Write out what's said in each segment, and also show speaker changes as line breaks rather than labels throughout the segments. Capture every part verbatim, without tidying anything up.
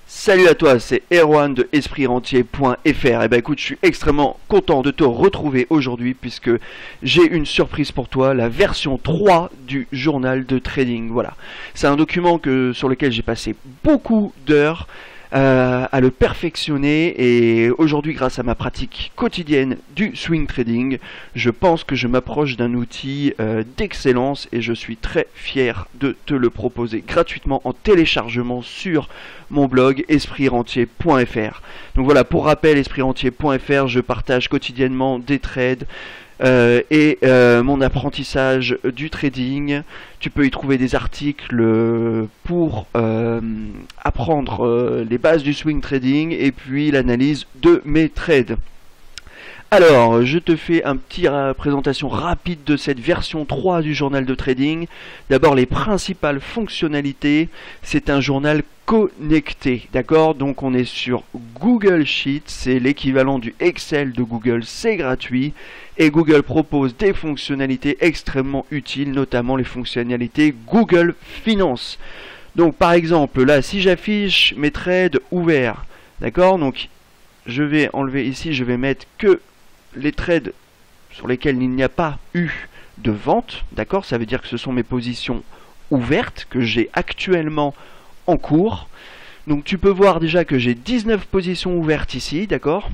Salut à toi, c'est Erwan de esprit rentier point F R. Et ben écoute, je suis extrêmement content de te retrouver aujourd'hui puisque j'ai une surprise pour toi, la version trois du journal de trading. Voilà, c'est un document que, sur lequel j'ai passé beaucoup d'heures euh, à le perfectionner, et aujourd'hui, grâce à ma pratique quotidienne du swing trading, je pense que je m'approche d'un outil euh, d'excellence et je suis très fier de te le proposer gratuitement en téléchargement sur mon blog esprit rentier point F R. Donc voilà, pour rappel, esprit rentier point F R, je partage quotidiennement des trades euh, et euh, mon apprentissage du trading. Tu peux y trouver des articles pour euh, apprendre euh, les bases du swing trading et puis l'analyse de mes trades. Alors, je te fais une petite euh, présentation rapide de cette version trois du journal de trading. D'abord, les principales fonctionnalités. C'est un journal connecté, d'accord? Donc, on est sur Google Sheets, c'est l'équivalent du Excel de Google, c'est gratuit. Et Google propose des fonctionnalités extrêmement utiles, notamment les fonctionnalités Google Finance. Donc, par exemple, là, si j'affiche mes trades ouverts, d'accord? Donc, je vais enlever ici, je vais mettre que les trades sur lesquels il n'y a pas eu de vente, d'accord? Ça veut dire que ce sont mes positions ouvertes que j'ai actuellement en cours. Donc tu peux voir déjà que j'ai dix-neuf positions ouvertes ici, d'accord?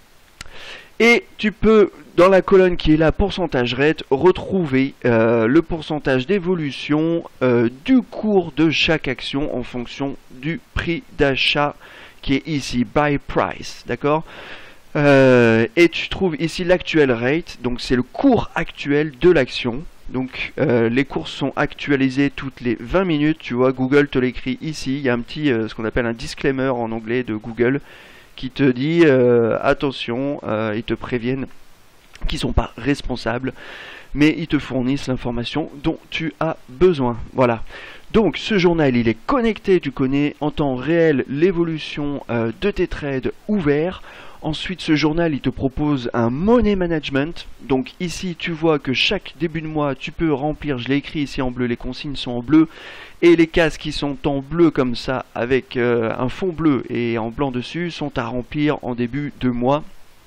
Et tu peux, dans la colonne qui est là, pourcentage rate, retrouver euh, le pourcentage d'évolution euh, du cours de chaque action en fonction du prix d'achat qui est ici, buy price, d'accord? Euh, et tu trouves ici l'actuel rate, donc c'est le cours actuel de l'action. Donc euh, les cours sont actualisés toutes les vingt minutes, tu vois, Google te l'écrit ici. Il y a un petit, euh, ce qu'on appelle un disclaimer en anglais de Google, qui te dit euh, attention, euh, ils te préviennent qu'ils ne sont pas responsables, mais ils te fournissent l'information dont tu as besoin. Voilà. Donc ce journal, il est connecté, tu connais en temps réel l'évolution euh, de tes trades ouverts. Ensuite, ce journal, il te propose un money management. Donc ici, tu vois que chaque début de mois, tu peux remplir, je l'ai écrit ici en bleu, les consignes sont en bleu. Et les cases qui sont en bleu comme ça, avec euh, un fond bleu et en blanc dessus, sont à remplir en début de mois.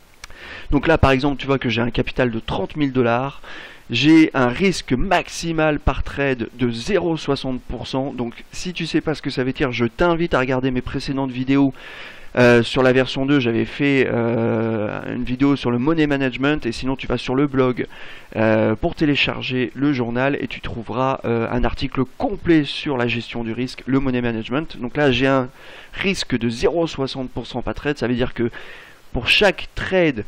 Donc là, par exemple, tu vois que j'ai un capital de trente mille dollars. J'ai un risque maximal par trade de zéro virgule soixante pour cent. Donc si tu ne sais pas ce que ça veut dire, je t'invite à regarder mes précédentes vidéos. Euh, sur la version deux, j'avais fait euh, une vidéo sur le money management, et sinon tu vas sur le blog euh, pour télécharger le journal et tu trouveras euh, un article complet sur la gestion du risque, le money management. Donc là, j'ai un risque de zéro virgule soixante pour cent par trade, ça veut dire que pour chaque trade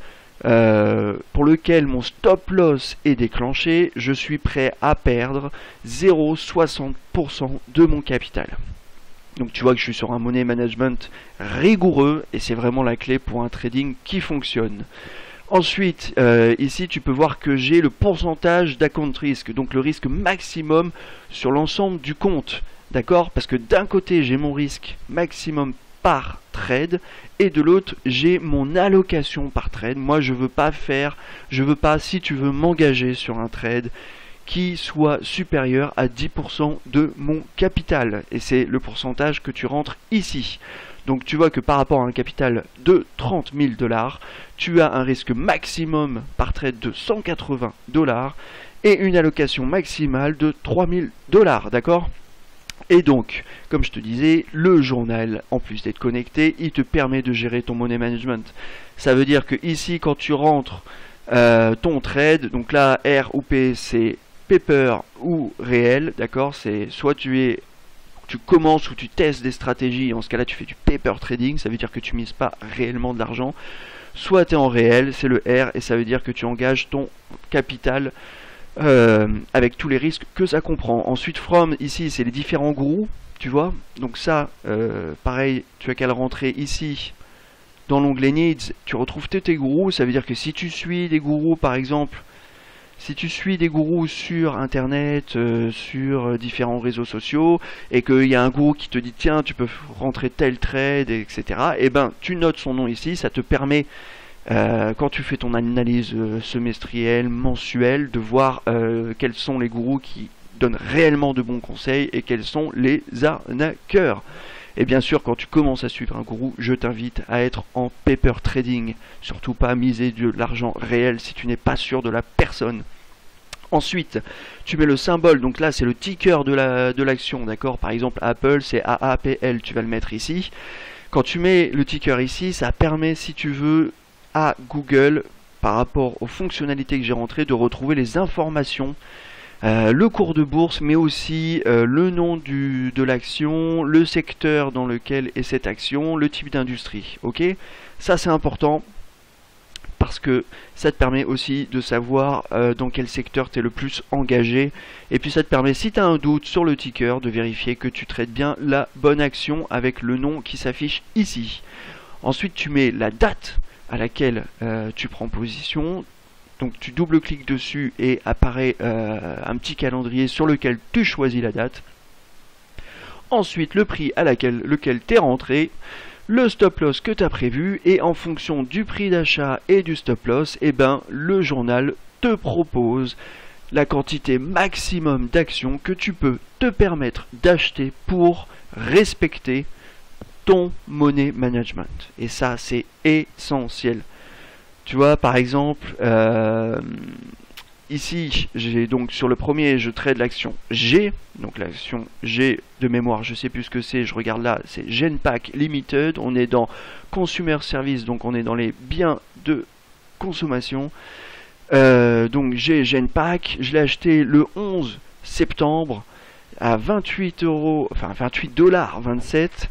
euh, pour lequel mon stop loss est déclenché, je suis prêt à perdre zéro virgule soixante pour cent de mon capital. Donc tu vois que je suis sur un money management rigoureux et c'est vraiment la clé pour un trading qui fonctionne. Ensuite, euh, ici tu peux voir que j'ai le pourcentage d'account risk, donc le risque maximum sur l'ensemble du compte. D'accord? Parce que d'un côté j'ai mon risque maximum par trade et de l'autre j'ai mon allocation par trade. Moi je veux pas faire, je veux pas, si tu veux m'engager sur un trade qui soit supérieur à dix pour cent de mon capital, et c'est le pourcentage que tu rentres ici. Donc tu vois que par rapport à un capital de trente mille dollars, tu as un risque maximum par trade de cent quatre-vingts dollars et une allocation maximale de trois mille dollars, d'accord? Et donc, comme je te disais, le journal, en plus d'être connecté, il te permet de gérer ton money management. Ça veut dire que ici, quand tu rentres euh, ton trade, donc là, R ou P, c'est paper ou réel, d'accord? C'est soit tu es, tu commences ou tu testes des stratégies, en ce cas-là, tu fais du paper trading, ça veut dire que tu mises pas réellement de l'argent. Soit tu es en réel, c'est le R, et ça veut dire que tu engages ton capital Euh, avec tous les risques que ça comprend. Ensuite, from, ici, c'est les différents gourous, tu vois. Donc ça, euh, pareil, tu as qu'à le rentrer ici, dans l'onglet Needs, tu retrouves tous tes gourous. Ça veut dire que si tu suis des gourous, par exemple, si tu suis des gourous sur Internet, euh, sur différents réseaux sociaux, et qu'il y a un gourou qui te dit, tiens, tu peux rentrer tel trade, et cetera, et ben, tu notes son nom ici, ça te permet Euh, quand tu fais ton analyse euh, semestrielle, mensuelle, de voir euh, quels sont les gourous qui donnent réellement de bons conseils et quels sont les arnaqueurs. Et bien sûr, quand tu commences à suivre un gourou, je t'invite à être en paper trading. Surtout pas à miser de l'argent réel si tu n'es pas sûr de la personne. Ensuite, tu mets le symbole, donc là c'est le ticker de la de l'action, d'accord. Par exemple, Apple, c'est A A P L, tu vas le mettre ici. Quand tu mets le ticker ici, ça permet, si tu veux, à Google, par rapport aux fonctionnalités que j'ai rentrées, de retrouver les informations, euh, le cours de bourse, mais aussi euh, le nom du, de l'action, le secteur dans lequel est cette action, le type d'industrie. Ok, ça c'est important parce que ça te permet aussi de savoir euh, dans quel secteur tu es le plus engagé. Et puis ça te permet, si tu as un doute sur le ticker, de vérifier que tu traites bien la bonne action avec le nom qui s'affiche ici. Ensuite, tu mets la date à laquelle euh, tu prends position. Donc tu double-cliques dessus et apparaît euh, un petit calendrier sur lequel tu choisis la date. Ensuite, le prix à laquelle, lequel tu es rentré, le stop loss que tu as prévu, et en fonction du prix d'achat et du stop loss, eh ben, le journal te propose la quantité maximum d'actions que tu peux te permettre d'acheter pour respecter ton money management. Et ça, c'est essentiel. Tu vois, par exemple, euh, ici, j'ai donc sur le premier, je trade l'action G. Donc l'action G de mémoire, je sais plus ce que c'est, je regarde là, c'est Genpact Limited. On est dans Consumer Service, donc on est dans les biens de consommation. Euh, donc j'ai Genpact, je l'ai acheté le onze septembre à vingt-huit euros, enfin vingt-huit dollars vingt-sept.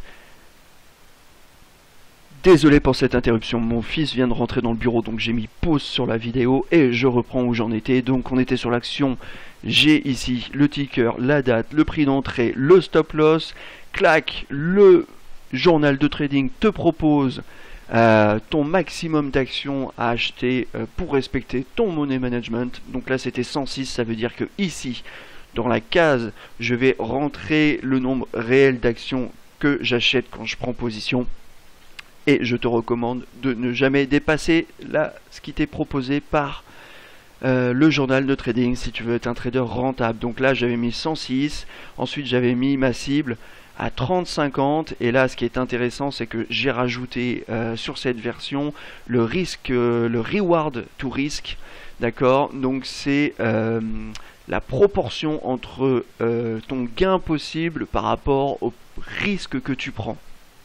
Désolé pour cette interruption, mon fils vient de rentrer dans le bureau, donc j'ai mis pause sur la vidéo et je reprends où j'en étais. Donc on était sur l'action G ici, le ticker, la date, le prix d'entrée, le stop loss. Clac, le journal de trading te propose euh, ton maximum d'actions à acheter euh, pour respecter ton money management. Donc là c'était cent six, ça veut dire que ici, dans la case, je vais rentrer le nombre réel d'actions que j'achète quand je prends position. Et je te recommande de ne jamais dépasser là, ce qui t'est proposé par euh, le journal de trading si tu veux être un trader rentable. Donc là j'avais mis cent six, ensuite j'avais mis ma cible à trente cinquante, et là ce qui est intéressant c'est que j'ai rajouté euh, sur cette version le risque, euh, le reward to risk, d'accord. Donc c'est euh, la proportion entre euh, ton gain possible par rapport au risque que tu prends.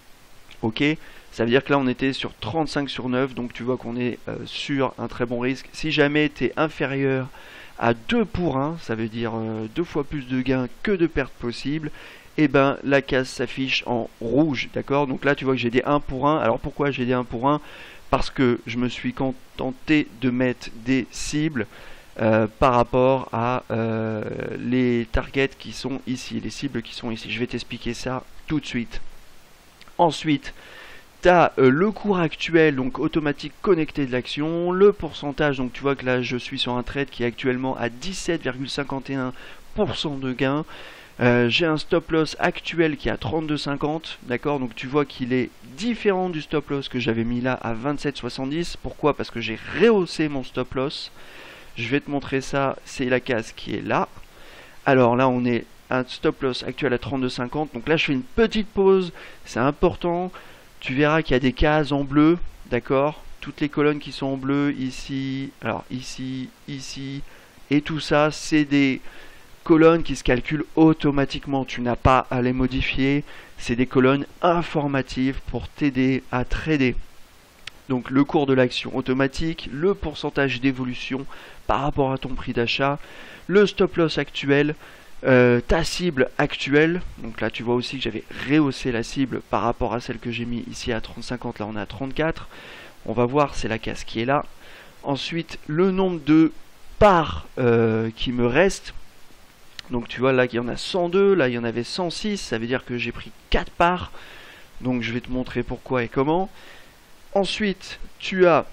Ok, ça veut dire que là on était sur trente-cinq sur neuf, donc tu vois qu'on est euh, sur un très bon risque. Si jamais tu es inférieur à deux pour un, ça veut dire euh, deux fois plus de gains que de pertes possibles, et ben la case s'affiche en rouge, d'accord. Donc là tu vois que j'ai des un pour un. Alors pourquoi j'ai des un pour un? Parce que je me suis contenté de mettre des cibles euh, par rapport à euh, les targets qui sont ici, les cibles qui sont ici. Je vais t'expliquer ça tout de suite. Ensuite, tu as euh, le cours actuel, donc automatique connecté de l'action, le pourcentage, donc tu vois que là je suis sur un trade qui est actuellement à dix-sept virgule cinquante et un pour cent de gain. Euh, j'ai un stop loss actuel qui est à trente-deux cinquante, d'accord, donc tu vois qu'il est différent du stop loss que j'avais mis là à vingt-sept soixante-dix. Pourquoi? Parce que j'ai rehaussé mon stop loss. Je vais te montrer ça, c'est la case qui est là. Alors là on est un stop loss actuel à trente-deux cinquante, donc là je fais une petite pause, c'est important. Tu verras qu'il y a des cases en bleu, d'accord, toutes les colonnes qui sont en bleu ici, alors ici, ici, et tout ça c'est des colonnes qui se calculent automatiquement, tu n'as pas à les modifier, c'est des colonnes informatives pour t'aider à trader. Donc le cours de l'action automatique, le pourcentage d'évolution par rapport à ton prix d'achat, le stop loss actuel, Euh, ta cible actuelle. Donc là tu vois aussi que j'avais rehaussé la cible par rapport à celle que j'ai mis ici à trente cinquante, là on est à trente-quatre. On va voir, c'est la case qui est là. Ensuite le nombre de parts euh, qui me reste. Donc tu vois là il y en a cent deux, là il y en avait cent six, ça veut dire que j'ai pris quatre parts. Donc je vais te montrer pourquoi et comment. Ensuite tu as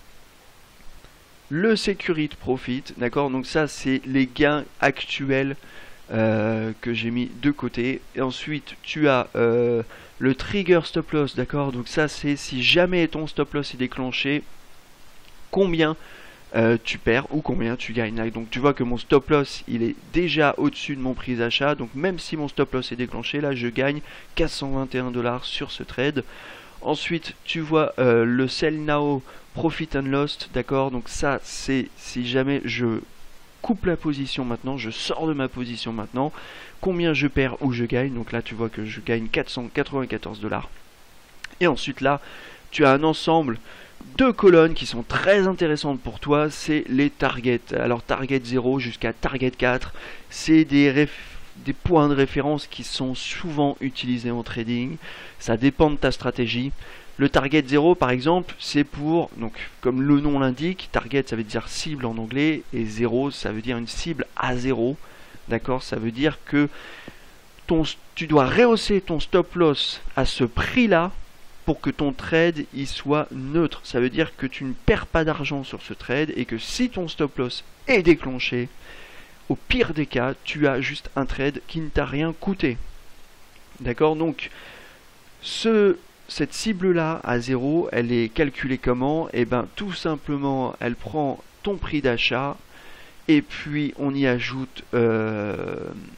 le Security Profit, d'accord, donc ça c'est les gains actuels Euh, que j'ai mis de côté. Et ensuite tu as euh, le trigger stop loss, d'accord, donc ça c'est si jamais ton stop loss est déclenché, combien euh, tu perds ou combien tu gagnes. Là, donc tu vois que mon stop loss il est déjà au-dessus de mon prix d'achat, donc même si mon stop loss est déclenché, là je gagne quatre cent vingt et un dollars sur ce trade. Ensuite tu vois euh, le sell now profit and loss, d'accord, donc ça c'est si jamais je coupe la position maintenant, je sors de ma position maintenant, combien je perds ou je gagne. Donc là tu vois que je gagne quatre cent quatre-vingt-quatorze dollars. Et ensuite là tu as un ensemble de colonnes qui sont très intéressantes pour toi, c'est les targets. Alors target zéro jusqu'à target quatre, c'est des, des points de référence qui sont souvent utilisés en trading, ça dépend de ta stratégie. Le target zéro par exemple, c'est pour, donc comme le nom l'indique, target ça veut dire cible en anglais, et zéro ça veut dire une cible à zéro, d'accord, ça veut dire que ton, tu dois rehausser ton stop loss à ce prix là pour que ton trade il soit neutre. Ça veut dire que tu ne perds pas d'argent sur ce trade et que si ton stop loss est déclenché, au pire des cas, tu as juste un trade qui ne t'a rien coûté. D'accord, donc ce cette cible là à zéro, elle est calculée comment? Et ben tout simplement elle prend ton prix d'achat et puis on y ajoute euh,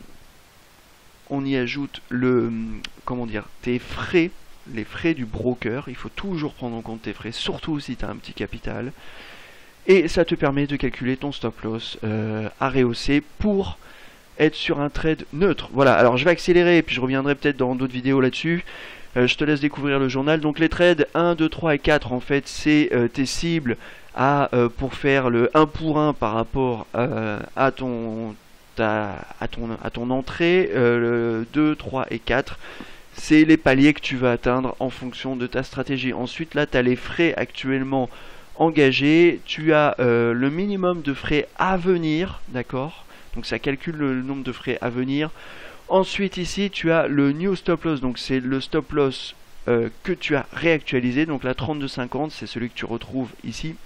on y ajoute le comment dire tes frais, les frais du broker. Il faut toujours prendre en compte tes frais, surtout si tu as un petit capital, et ça te permet de calculer ton stop loss euh, à rehausser pour être sur un trade neutre. Voilà, alors je vais accélérer et puis je reviendrai peut-être dans d'autres vidéos là-dessus. Euh, je te laisse découvrir le journal. Donc les trades un, deux, trois et quatre, en fait, c'est euh, tes cibles à, euh, pour faire le un pour un par rapport euh, à, ton, ta, à, ton, à ton entrée. Euh, le deux, trois et quatre, c'est les paliers que tu vas atteindre en fonction de ta stratégie. Ensuite, là, tu as les frais actuellement engagés. Tu as euh, le minimum de frais à venir, d'accord? Donc ça calcule le, le nombre de frais à venir. Ensuite ici tu as le new stop loss, donc c'est le stop loss euh, que tu as réactualisé, donc la trente-deux cinquante c'est celui que tu retrouves ici.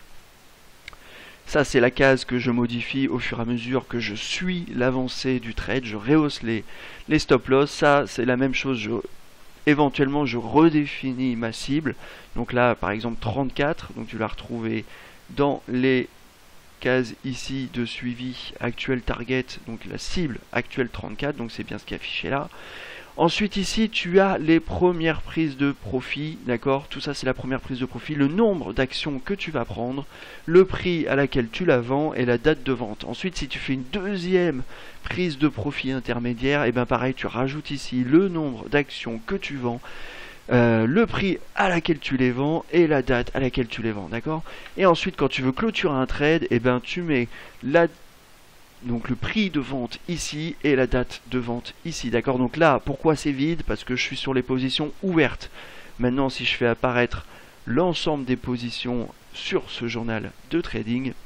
Ça c'est la case que je modifie au fur et à mesure que je suis l'avancée du trade, je rehausse les, les stop loss. Ça c'est la même chose, je, éventuellement je redéfinis ma cible, donc là par exemple trente-quatre, donc tu l'as retrouvé dans les case ici de suivi actuel target, donc la cible actuelle trente-quatre, donc c'est bien ce qui est affiché là. Ensuite ici tu as les premières prises de profit, d'accord, tout ça c'est la première prise de profit, le nombre d'actions que tu vas prendre, le prix à laquelle tu la vends et la date de vente. Ensuite si tu fais une deuxième prise de profit intermédiaire, et bien pareil tu rajoutes ici le nombre d'actions que tu vends, Euh, le prix à laquelle tu les vends et la date à laquelle tu les vends, d'accord. Et ensuite quand tu veux clôturer un trade, et eh ben tu mets la donc le prix de vente ici et la date de vente ici, d'accord. Donc là pourquoi c'est vide? Parce que je suis sur les positions ouvertes. Maintenant si je fais apparaître l'ensemble des positions sur ce journal de trading, et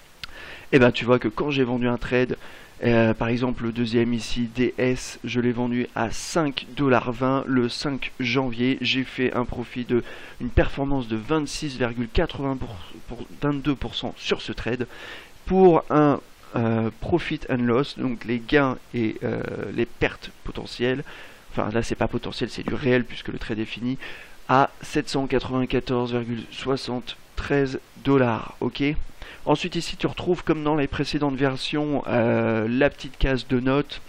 eh ben tu vois que quand j'ai vendu un trade, Euh, par exemple le deuxième ici D S, je l'ai vendu à cinq dollars vingt le cinq janvier, j'ai fait un profit de une performance de vingt-six virgule quatre-vingt-deux pour cent sur ce trade pour un euh, profit and loss, donc les gains et euh, les pertes potentielles, enfin là c'est pas potentiel, c'est du réel puisque le trade est fini, à sept cent quatre-vingt-quatorze virgule soixante-treize dollars, ok. Ensuite ici tu retrouves comme dans les précédentes versions euh, la petite case de notes.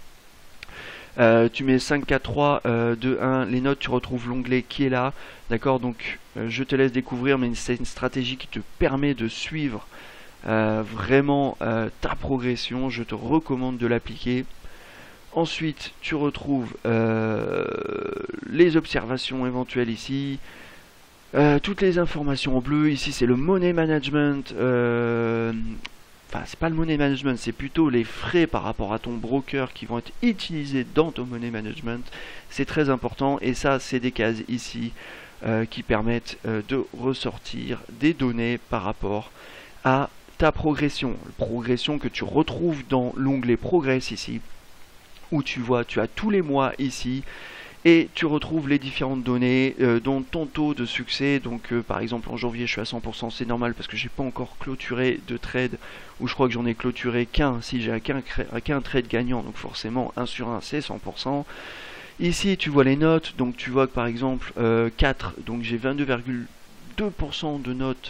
Euh, tu mets cinq, quatre, trois, euh, deux, un, les notes, tu retrouves l'onglet qui est là, d'accord. Donc euh, je te laisse découvrir, mais c'est une stratégie qui te permet de suivre euh, vraiment euh, ta progression. Je te recommande de l'appliquer. Ensuite tu retrouves euh, les observations éventuelles ici. Euh, toutes les informations en bleu, ici c'est le money management, euh, enfin c'est pas le money management, c'est plutôt les frais par rapport à ton broker qui vont être utilisés dans ton money management, c'est très important, et ça c'est des cases ici euh, qui permettent euh, de ressortir des données par rapport à ta progression, progression que tu retrouves dans l'onglet Progress ici, où tu vois, tu as tous les mois ici, et tu retrouves les différentes données, euh, dont ton taux de succès. Donc euh, par exemple en janvier je suis à cent pour cent, c'est normal parce que j'ai pas encore clôturé de trade, ou je crois que j'en ai clôturé qu'un, si j'ai qu'un qu'un trade gagnant, donc forcément un sur un c'est cent pour cent. Ici tu vois les notes, donc tu vois que par exemple euh, quatre, donc j'ai vingt-deux virgule deux pour cent de notes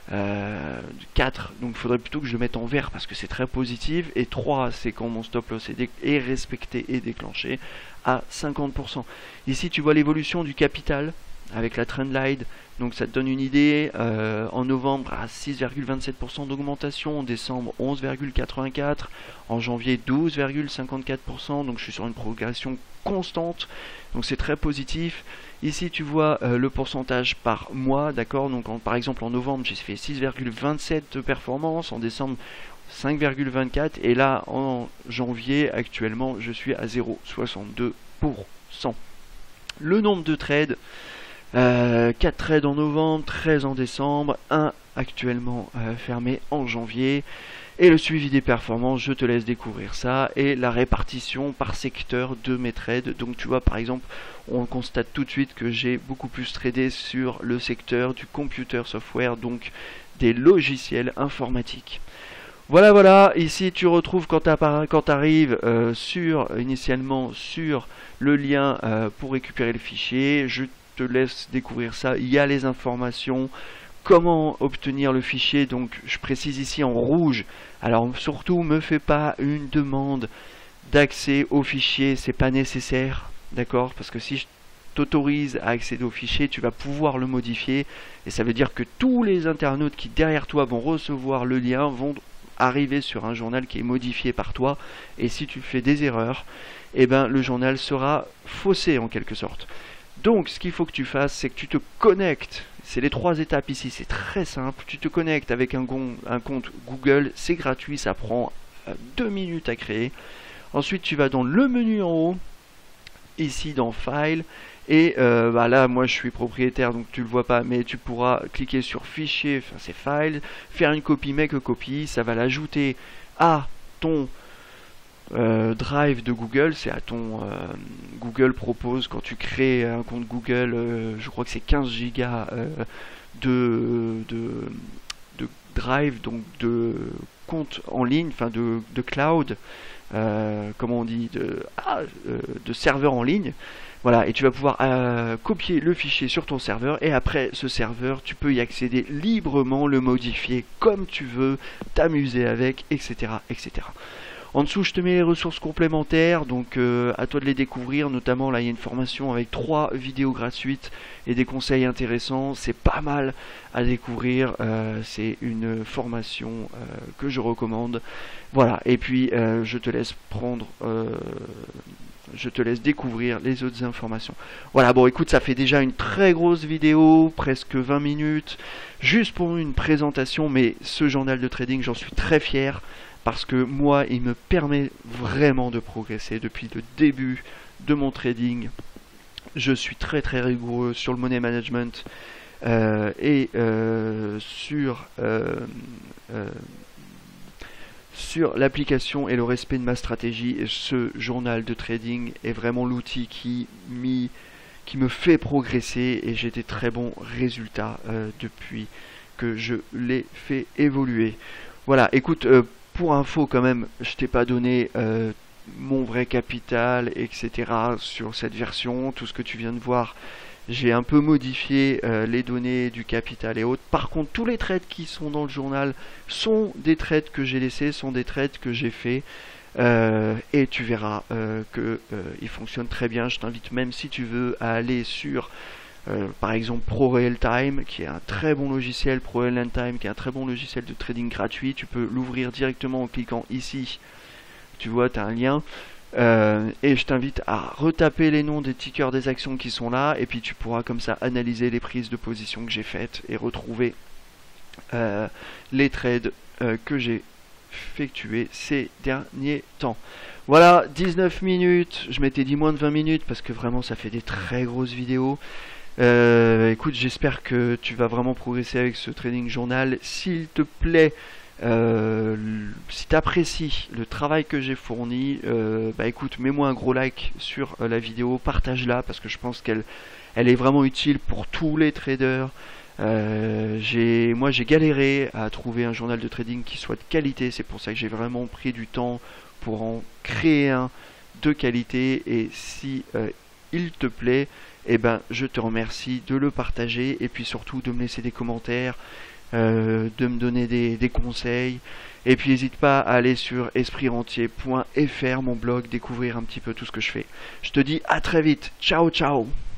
Euh, quatre, donc il faudrait plutôt que je le mette en vert parce que c'est très positif. Et trois, c'est quand mon stop loss est, est respecté et déclenché à cinquante pour cent. Ici, tu vois l'évolution du capital avec la trendline. Donc ça te donne une idée. Euh, en novembre, à six virgule vingt-sept pour cent d'augmentation. En décembre, onze virgule quatre-vingt-quatre. En janvier, douze virgule cinquante-quatre pour cent. Donc je suis sur une progression constante. Donc c'est très positif. Ici tu vois euh, le pourcentage par mois, d'accord. Donc en, par exemple en novembre j'ai fait six virgule vingt-sept de performance, en décembre cinq virgule vingt-quatre et là en janvier actuellement je suis à zéro virgule soixante-deux pour cent. Le nombre de trades, euh, quatre trades en novembre, treize en décembre, un actuellement euh, fermé en janvier. Et le suivi des performances, je te laisse découvrir ça. Et la répartition par secteur de mes trades. Donc tu vois par exemple, on constate tout de suite que j'ai beaucoup plus tradé sur le secteur du computer software, donc des logiciels informatiques. Voilà, voilà, ici tu retrouves quand tu arrives euh, sur, initialement sur le lien euh, pour récupérer le fichier. Je te laisse découvrir ça. Il y a les informations. Comment obtenir le fichier, donc je précise ici en rouge. Alors surtout, me fais pas une demande d'accès au fichier, c'est pas nécessaire, d'accord? Parce que si je t'autorise à accéder au fichier, tu vas pouvoir le modifier. Et ça veut dire que tous les internautes qui derrière toi vont recevoir le lien vont arriver sur un journal qui est modifié par toi. Et si tu fais des erreurs, eh ben, le journal sera faussé en quelque sorte. Donc ce qu'il faut que tu fasses, c'est que tu te connectes. C'est les trois étapes ici, c'est très simple. Tu te connectes avec un, un compte Google, c'est gratuit, ça prend euh, deux minutes à créer. Ensuite, tu vas dans le menu en haut, ici dans File, et euh, bah là, moi je suis propriétaire, donc tu le vois pas, mais tu pourras cliquer sur Fichier, enfin c'est File, faire une copie, make a copy, ça va l'ajouter à ton Euh, Drive de Google. C'est à ton euh, Google propose quand tu crées un compte Google, euh, je crois que c'est quinze gigas euh, de, de, de Drive, donc de compte en ligne, enfin de, de cloud, euh, comment on dit, de, ah, euh, de serveur en ligne. Voilà, et tu vas pouvoir euh, copier le fichier sur ton serveur, et après ce serveur, tu peux y accéder librement, le modifier comme tu veux, t'amuser avec, et cetera, et cetera. En dessous, je te mets les ressources complémentaires, donc euh, à toi de les découvrir. Notamment, là, il y a une formation avec trois vidéos gratuites et des conseils intéressants. C'est pas mal à découvrir. Euh, c'est une formation euh, que je recommande. Voilà, et puis euh, je te laisse prendre... Euh, je te laisse découvrir les autres informations. Voilà, bon écoute, ça fait déjà une très grosse vidéo, presque vingt minutes, juste pour une présentation, mais ce journal de trading, j'en suis très fier, parce que moi, il me permet vraiment de progresser depuis le début de mon trading. Je suis très très rigoureux sur le money management euh, et euh, sur... Euh, euh, sur l'application et le respect de ma stratégie. Et ce journal de trading est vraiment l'outil qui, qui me fait progresser, et j'ai des très bons résultats euh, depuis que je l'ai fait évoluer. Voilà, écoute, euh, pour info quand même, je t'ai pas donné euh, mon vrai capital, et cetera sur cette version. Tout ce que tu viens de voir, j'ai un peu modifié euh, les données du capital et autres. Par contre, tous les trades qui sont dans le journal sont des trades que j'ai laissés, sont des trades que j'ai fait. Euh, et tu verras euh, que euh, ils fonctionnent très bien. Je t'invite même, si tu veux, à aller sur euh, par exemple Pro Real Time, qui est un très bon logiciel, Pro Real Time, qui est un très bon logiciel de trading gratuit. Tu peux l'ouvrir directement en cliquant ici. Tu vois, tu as un lien. Euh, et je t'invite à retaper les noms des tickers des actions qui sont là, et puis tu pourras comme ça analyser les prises de position que j'ai faites et retrouver euh, les trades euh, que j'ai effectués ces derniers temps. Voilà, dix-neuf minutes, je m'étais dit moins de vingt minutes parce que vraiment ça fait des très grosses vidéos. Euh, écoute, j'espère que tu vas vraiment progresser avec ce trading journal. S'il te plaît, Euh, si tu apprécies le travail que j'ai fourni, euh, bah écoute, mets-moi un gros like sur euh, la vidéo, partage-la, parce que je pense qu'elle elle est vraiment utile pour tous les traders. Euh, j'ai, moi j'ai galéré à trouver un journal de trading qui soit de qualité, c'est pour ça que j'ai vraiment pris du temps pour en créer un de qualité. Et si euh, il te plaît, eh ben, je te remercie de le partager, et puis surtout de me laisser des commentaires. euh, de me donner des, des conseils. Et puis n'hésite pas à aller sur esprit rentier point F R, mon blog, découvrir un petit peu tout ce que je fais. Je te dis à très vite. Ciao, ciao.